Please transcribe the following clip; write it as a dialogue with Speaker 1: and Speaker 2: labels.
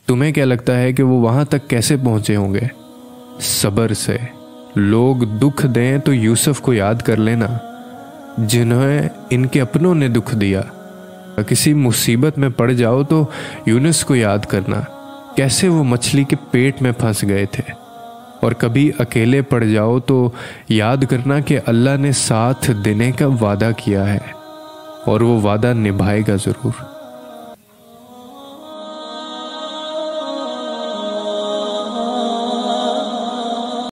Speaker 1: तुम्हें क्या लगता है कि वो वहां तक कैसे पहुंचे होंगे? सब्र से। लोग दुख दें तो यूसुफ को याद कर लेना, जिन्हें इनके अपनों ने दुख दिया। किसी मुसीबत में पड़ जाओ तो यूनुस को याद करना, कैसे वो मछली के पेट में फंस गए थे। और कभी अकेले पड़ जाओ तो याद करना कि अल्लाह ने साथ देने का वादा किया है और वो वादा निभाएगा ज़रूर।